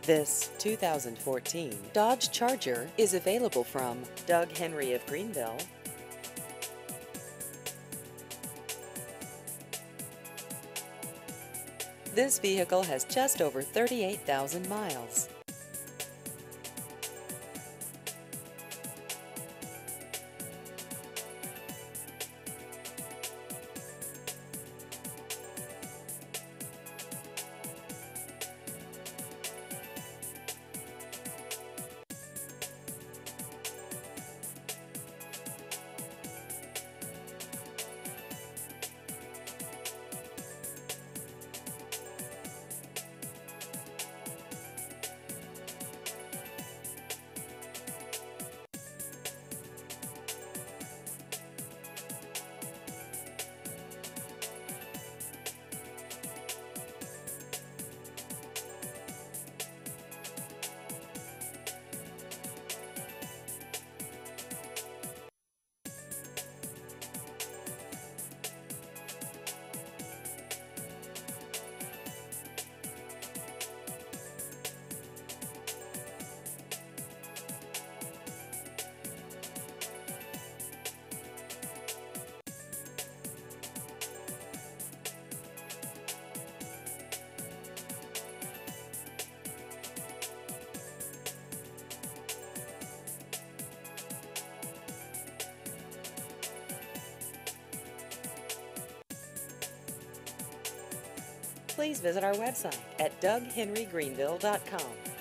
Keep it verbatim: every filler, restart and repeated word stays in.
This two thousand fourteen Dodge Charger is available from Doug Henry of Greenville. This vehicle has just over thirty-eight thousand miles. Please visit our website at doug henry greenville dot com.